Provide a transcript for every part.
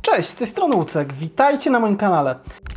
Cześć, z tej strony Łucek, witajcie na moim kanale.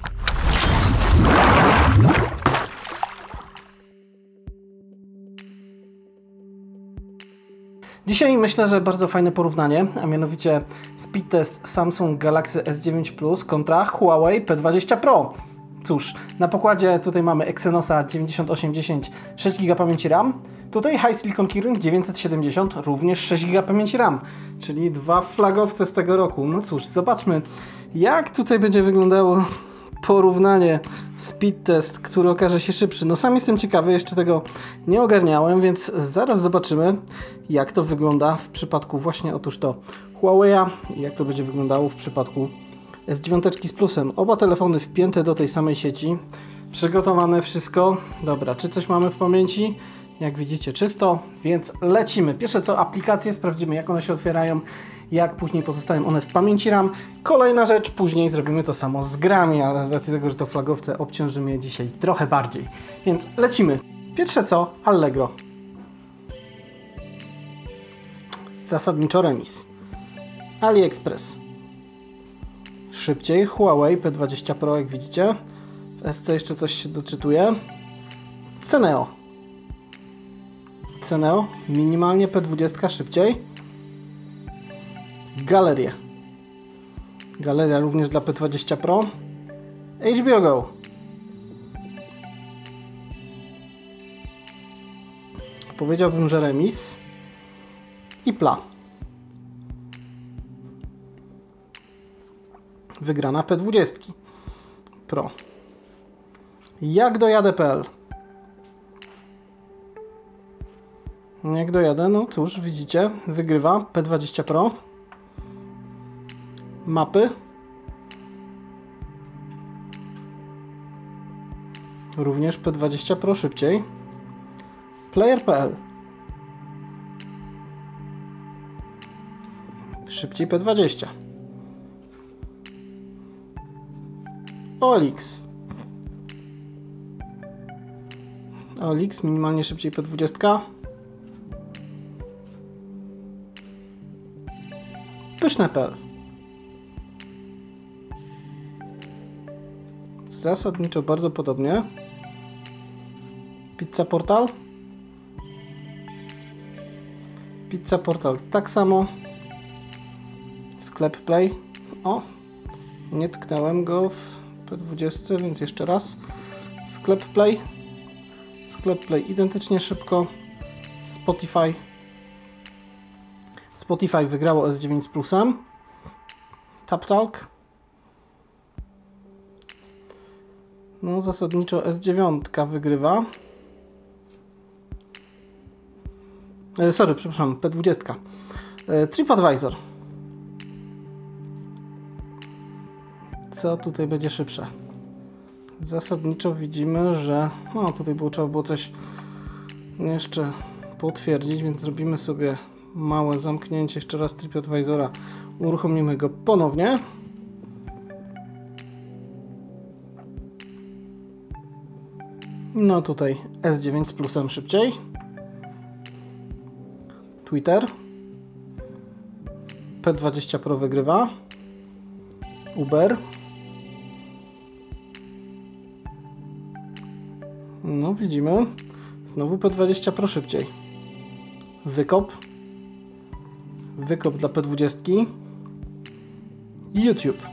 Dzisiaj myślę, że bardzo fajne porównanie, a mianowicie speed test Samsung Galaxy S9 Plus kontra Huawei P20 Pro. Cóż, na pokładzie tutaj mamy Exynosa 9810, 6 GB pamięci RAM. Tutaj High Silicon Kirin 970, również 6 GB pamięci RAM, czyli dwa flagowce z tego roku. No cóż, zobaczmy, jak tutaj będzie wyglądało porównanie speed test, który okaże się szybszy. No sam jestem ciekawy, jeszcze tego nie ogarniałem, więc zaraz zobaczymy, jak to wygląda w przypadku właśnie otóż to Huawei'a i jak to będzie wyglądało w przypadku S9 z Plusem. Oba telefony wpięte do tej samej sieci, przygotowane wszystko. Dobra, czy coś mamy w pamięci? Jak widzicie czysto, więc lecimy. Pierwsze co, aplikacje, sprawdzimy jak one się otwierają, jak później pozostają one w pamięci RAM. Kolejna rzecz, później zrobimy to samo z grami, ale z racji tego, że to flagowce, obciążymy je dzisiaj trochę bardziej. Więc lecimy. Pierwsze co, Allegro. Zasadniczo remis. AliExpress. Szybciej, Huawei P20 Pro, jak widzicie. W SC jeszcze coś się doczytuje. Ceneo. Ceneo, minimalnie P20 szybciej. Galerie. Galeria również dla P20 Pro. HBO Go. Powiedziałbym, że remis. Ipla. Wygrana P20 Pro. Jak dojadę.pl. Jak dojadę, no cóż, widzicie, wygrywa P20 Pro. Mapy. Również P20 Pro szybciej. Player.pl. Szybciej P20. OLX. OLX minimalnie szybciej P20. Pyszne.pl. Zasadniczo bardzo podobnie. Pizza Portal. Pizza Portal tak samo. Sklep Play. O, nie tknąłem go w P20, więc jeszcze raz. Sklep Play. Sklep Play identycznie szybko. Spotify. Spotify wygrało S9 z Plusem. TapTalk. No zasadniczo S9 wygrywa. Przepraszam, P20. TripAdvisor. Co tutaj będzie szybsze? Zasadniczo widzimy, że tutaj trzeba było coś jeszcze potwierdzić, więc zrobimy sobie małe zamknięcie jeszcze raz TripAdvisora. Uruchomimy go ponownie. No tutaj S9 z Plusem szybciej. Twitter. P20 Pro wygrywa. Uber. No widzimy. Znowu P20 Pro szybciej. Wykop. Wykop dla P20. YouTube.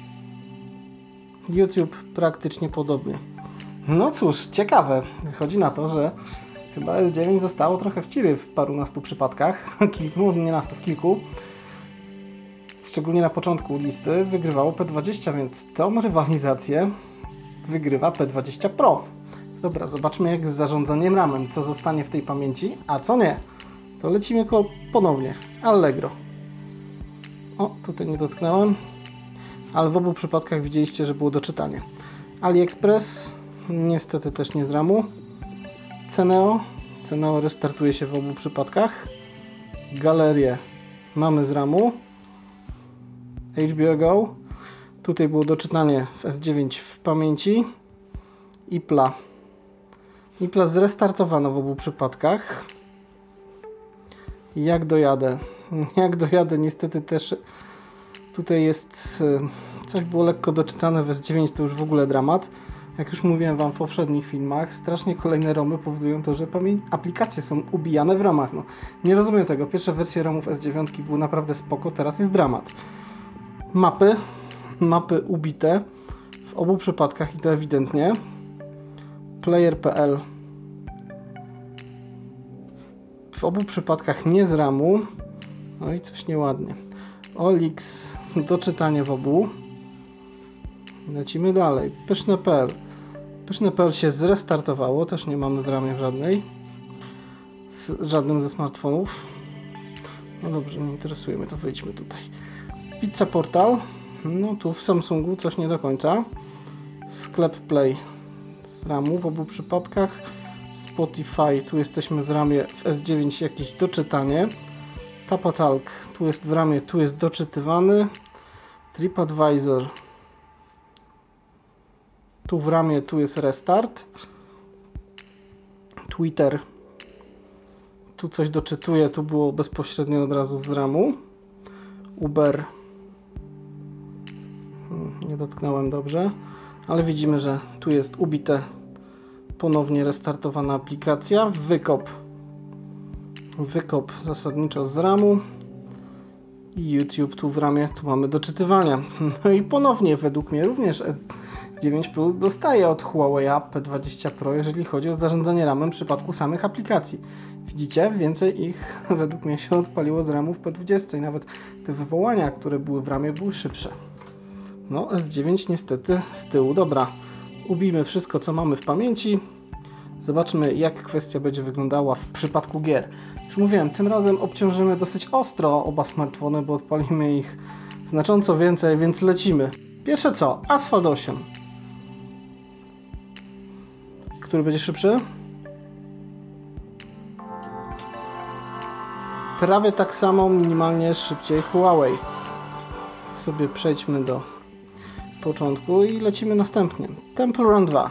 YouTube praktycznie podobnie. No cóż, ciekawe. Wychodzi na to, że chyba S9 zostało trochę w ciry w parunastu przypadkach. Kilku, nie nastu, w kilku. Szczególnie na początku listy wygrywało P20, więc tą rywalizację wygrywa P20 Pro. Dobra, zobaczmy jak z zarządzaniem RAM-em, co zostanie w tej pamięci, a co nie. To lecimy ponownie. Allegro. O, tutaj nie dotknąłem, ale w obu przypadkach widzieliście, że było doczytanie. AliExpress, niestety też nie z RAM-u. Ceneo. Ceneo restartuje się w obu przypadkach. Galerię mamy z RAM-u. HBO Go. Tutaj było doczytanie w S9 w pamięci. Ipla. Ipla zrestartowano w obu przypadkach. Jak dojadę? Jak dojadę? Niestety też Tutaj jest coś było lekko doczytane w S9, to już w ogóle dramat. Jak już mówiłem Wam w poprzednich filmach, strasznie kolejne ROMy powodują to, że aplikacje są ubijane w ROMach. No, nie rozumiem tego. Pierwsze wersje ROMów S9 były naprawdę spoko, teraz jest dramat. Mapy ubite w obu przypadkach i to ewidentnie. Player.pl w obu przypadkach nie z RAMu. No i coś nieładnie. Olix, doczytanie w obu. Lecimy dalej. Pyszne.pl. Pyszne.pl się zrestartowało, też nie mamy w ramie żadnej. Żadnym ze smartfonów. No dobrze, nie interesuje mnie to, wyjdźmy tutaj. Pizza Portal. No tu w Samsungu coś nie do końca. Sklep Play z ramu w obu przypadkach. Spotify, tu jesteśmy w ramie, w S9 jakieś doczytanie. Tapatalk, tu jest w ramie, tu jest doczytywany. TripAdvisor, tu w ramie, tu jest restart. Twitter, tu coś doczytuje, tu było bezpośrednio od razu w ramu. Uber, nie dotknąłem dobrze, ale widzimy, że tu jest ubite, ponownie restartowana aplikacja. Wykop zasadniczo z ramu. I YouTube tu w ramie, tu mamy doczytywania. No i ponownie według mnie również S9 Plus dostaje od Huawei P20 Pro, jeżeli chodzi o zarządzanie ramem w przypadku samych aplikacji. Widzicie? Więcej ich według mnie się odpaliło z ramu w P20 i nawet te wywołania, które były w ramie, były szybsze. No S9 niestety z tyłu. Dobra, ubijmy wszystko, co mamy w pamięci. Zobaczmy, jak kwestia będzie wyglądała w przypadku gier. Już mówiłem, tym razem obciążymy dosyć ostro oba smartfony, bo odpalimy ich znacząco więcej, więc lecimy. Pierwsze co? Asphalt 8. Który będzie szybszy? Prawie tak samo, minimalnie szybciej Huawei. To sobie przejdźmy do początku i lecimy następnie. Temple Run 2.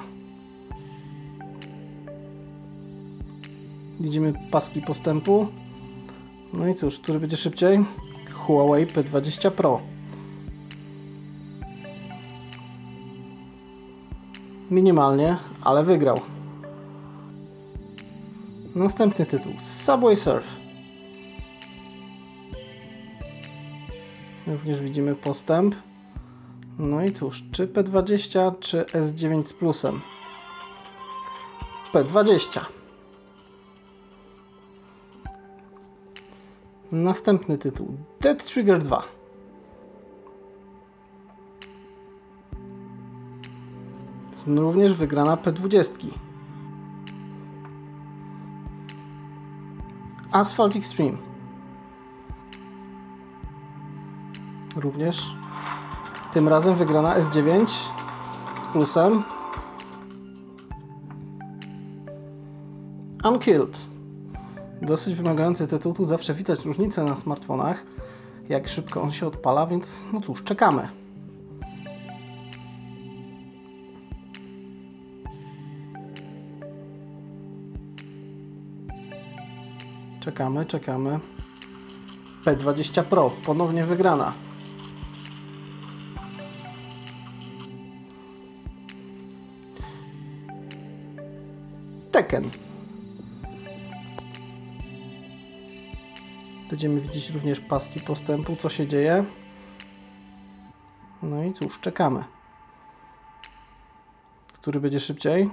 Widzimy paski postępu. No i cóż, który będzie szybciej? Huawei P20 Pro. Minimalnie, ale wygrał. Następny tytuł. Subway Surf. Również widzimy postęp. No i cóż, czy P20, czy S9 z plusem? P20. Następny tytuł. Dead Trigger 2. Również wygrana P20. Asphalt Extreme. Również tym razem wygrana S9 z plusem. Unkilled. Dosyć wymagający tytuł. Tu zawsze widać różnicę na smartfonach, jak szybko on się odpala, więc no cóż, czekamy. Czekamy. P20 Pro, ponownie wygrana. Tekken. Będziemy widzieć również paski postępu, co się dzieje. No i cóż, czekamy. Który będzie szybciej?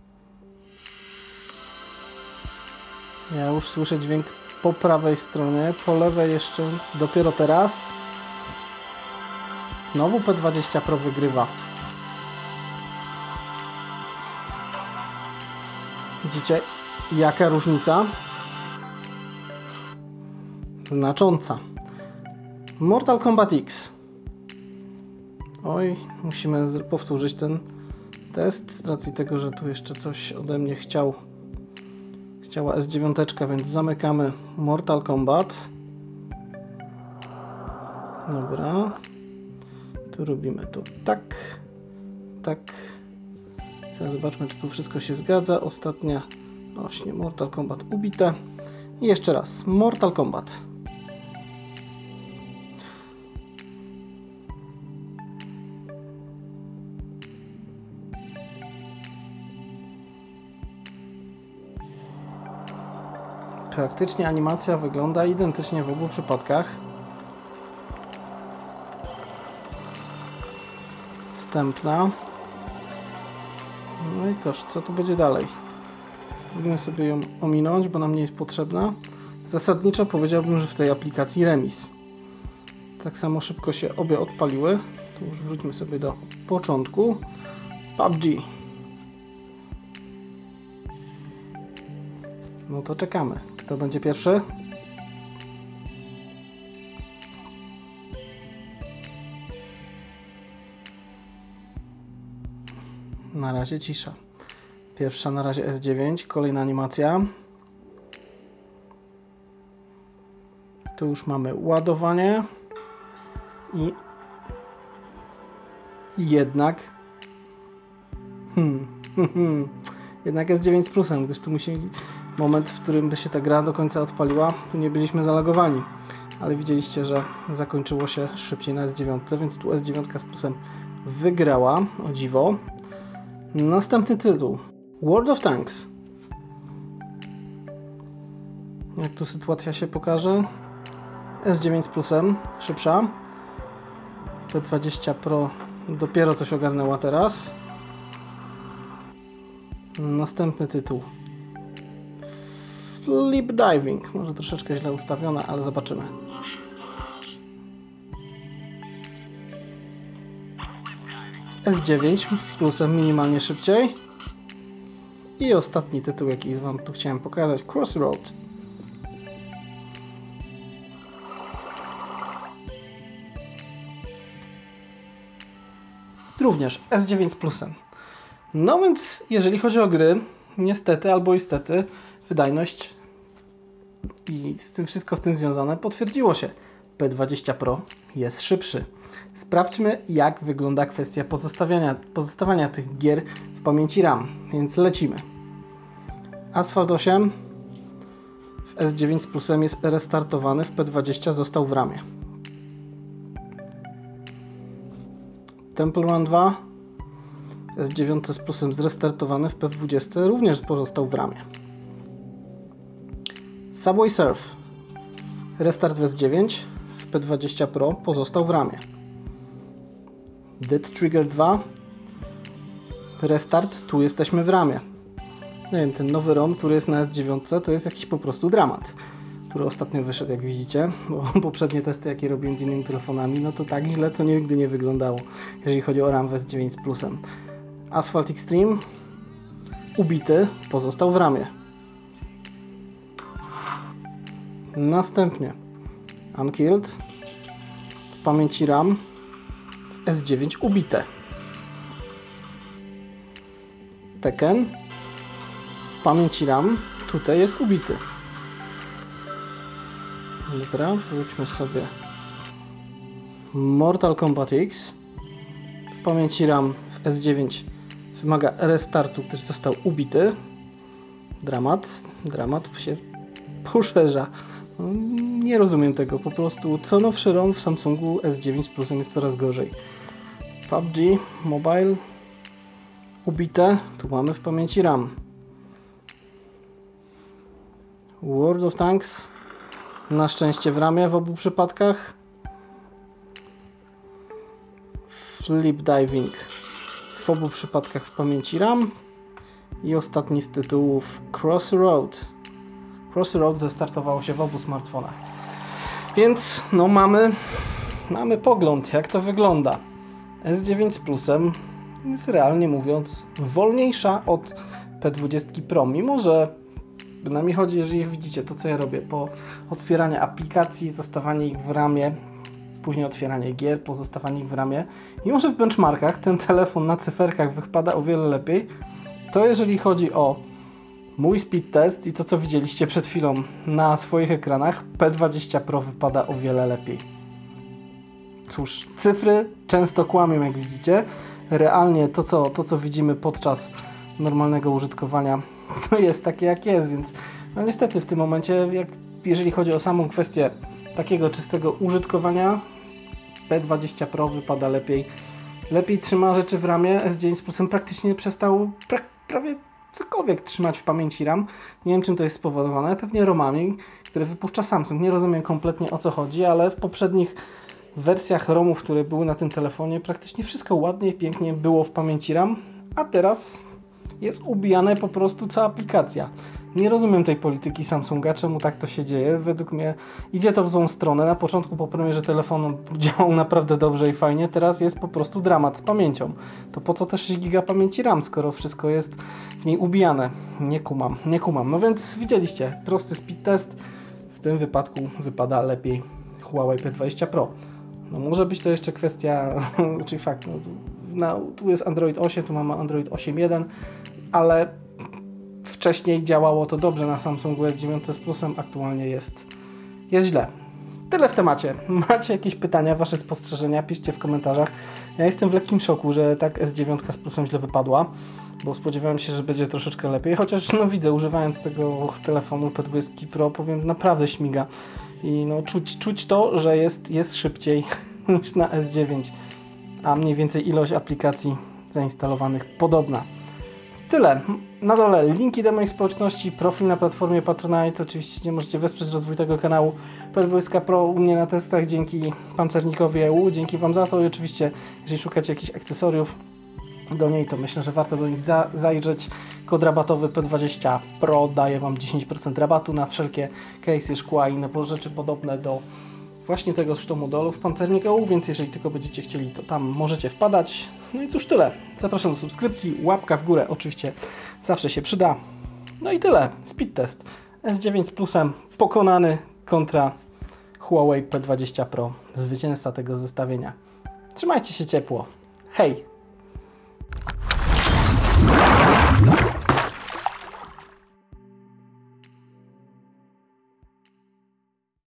Ja już słyszę dźwięk po prawej stronie, po lewej jeszcze dopiero teraz. Znowu P20 Pro wygrywa. Widzicie, jaka różnica? Znacząca. Mortal Kombat X. Oj, musimy powtórzyć ten test z racji tego, że tu jeszcze coś ode mnie chciała S9, więc zamykamy Mortal Kombat. Dobra. Tu robimy to tak. Teraz zobaczmy, czy tu wszystko się zgadza. Ostatnia, właśnie Mortal Kombat ubite. I jeszcze raz, Mortal Kombat. Praktycznie animacja wygląda identycznie w obu przypadkach. Wstępna. No i cóż, co tu będzie dalej? Spróbujmy sobie ją ominąć, bo nam nie jest potrzebna. Zasadniczo powiedziałbym, że w tej aplikacji remis. Tak samo szybko się obie odpaliły. To już wróćmy sobie do początku. PUBG. No to czekamy. Kto będzie pierwszy? Na razie cisza. Pierwsza na razie S9, kolejna animacja. Tu już mamy ładowanie i jednak jednak S9 z plusem, gdyż tu musi moment, w którym by się ta gra do końca odpaliła, tu nie byliśmy zalogowani, ale widzieliście, że zakończyło się szybciej na S9, więc tu S9 z plusem wygrała, o dziwo. Następny tytuł, World of Tanks. Jak tu sytuacja się pokaże? S9 z plusem, szybsza. P20 Pro dopiero coś ogarnęła teraz. Następny tytuł, Flip Diving. Może troszeczkę źle ustawiona, ale zobaczymy. S9 z plusem minimalnie szybciej. I ostatni tytuł, jaki Wam tu chciałem pokazać, Crossroad. Również S9 z plusem. No więc, jeżeli chodzi o gry, niestety albo istety, wydajność i wszystko z tym związane potwierdziło się. P20 Pro jest szybszy. Sprawdźmy, jak wygląda kwestia pozostawania tych gier w pamięci RAM. Więc lecimy. Asphalt 8 w S9 z plusem jest restartowany, w P20 został w ramie. Temple Run 2 w S9 z plusem zrestartowany, w P20 również pozostał w ramie. Subway Surf restart w S9, w P20 Pro pozostał w ramie. Dead Trigger 2 restart, tu jesteśmy w ramie. Nie wiem, ten nowy ROM, który jest na S9, to jest jakiś po prostu dramat, który ostatnio wyszedł, jak widzicie, bo poprzednie testy, jakie robiłem z innymi telefonami, no to tak źle to nigdy nie wyglądało, jeżeli chodzi o RAM w S9 z plusem. Asphalt Extreme ubity, pozostał w ramie. Następnie Unkilled w pamięci RAM w S9 ubite. Tekken w pamięci RAM tutaj jest ubity. Dobra, wróćmy sobie. Mortal Kombat X w pamięci RAM w S9 wymaga restartu, gdyż został ubity. Dramat się poszerza. No, nie rozumiem tego, po prostu co nowszy ROM w Samsungu S9 z plusem jest coraz gorzej. PUBG Mobile ubite, tu mamy w pamięci RAM. World of Tanks na szczęście w ramie w obu przypadkach. Flip Diving w obu przypadkach w pamięci RAM. I ostatni z tytułów Crossroad. Crossroad zestartowało się w obu smartfonach. Więc no mamy pogląd, jak to wygląda. S9 z plusem jest realnie mówiąc wolniejsza od P20 Pro, mimo że bynajmniej chodzi, jeżeli widzicie to, co ja robię, po otwieraniu aplikacji, zostawanie ich w ramie, później otwieranie gier, pozostawanie ich w ramie. Mimo że w benchmarkach ten telefon na cyferkach wypada o wiele lepiej, to jeżeli chodzi o mój speed test i to, co widzieliście przed chwilą na swoich ekranach, P20 Pro wypada o wiele lepiej. Cóż, cyfry często kłamią, jak widzicie. Realnie to, co widzimy podczas normalnego użytkowania, to jest takie, jak jest, więc no niestety w tym momencie, jeżeli chodzi o samą kwestię takiego czystego użytkowania, P20 Pro wypada lepiej. Lepiej trzyma rzeczy w ramie. S9 z plusem praktycznie przestał prawie cokolwiek trzymać w pamięci RAM. Nie wiem, czym to jest spowodowane. Pewnie ROMami, które wypuszcza Samsung. Nie rozumiem kompletnie, o co chodzi, ale w poprzednich wersjach ROMów, które były na tym telefonie, praktycznie wszystko ładnie, pięknie było w pamięci RAM, a teraz jest ubijane po prostu cała aplikacja. Nie rozumiem tej polityki Samsunga, czemu tak to się dzieje. Według mnie idzie to w złą stronę. Na początku po premierze telefonu działał naprawdę dobrze i fajnie, teraz jest po prostu dramat z pamięcią. To po co też 6 GB pamięci RAM, skoro wszystko jest w niej ubijane? Nie kumam. No więc widzieliście, prosty speed test. W tym wypadku wypada lepiej Huawei P20 Pro. No może być to jeszcze kwestia, czyli fakt, tu jest Android 8, tu mamy Android 8.1, ale wcześniej działało to dobrze na Samsungu S9 z Plusem, aktualnie jest źle. Tyle w temacie. Macie jakieś pytania, wasze spostrzeżenia? Piszcie w komentarzach. Ja jestem w lekkim szoku, że tak S9 z Plusem źle wypadła, bo spodziewałem się, że będzie troszeczkę lepiej, chociaż no widzę, używając tego telefonu P20 Pro, powiem, naprawdę śmiga. I no czuć to, że jest szybciej niż na S9, a mniej więcej ilość aplikacji zainstalowanych podobna. Tyle. Na dole linki do moich społeczności, profil na platformie Patronite. Oczywiście możecie wesprzeć rozwój tego kanału. P20 Pro u mnie na testach dzięki pancernikowi EU. Dzięki Wam za to i oczywiście, jeżeli szukacie jakichś akcesoriów do niej, to myślę, że warto do nich zajrzeć. Kod rabatowy P20 Pro daje Wam 10% rabatu na wszelkie case'y, szkła i inne rzeczy podobne do właśnie tego zresztą modelu w Pancernik EU, więc jeżeli tylko będziecie chcieli, to tam możecie wpadać. No i cóż, tyle. Zapraszam do subskrypcji, łapka w górę oczywiście zawsze się przyda. No i tyle. Speed test. S9 z Plusem pokonany kontra Huawei P20 Pro. Zwycięzca tego zestawienia. Trzymajcie się ciepło. Hej!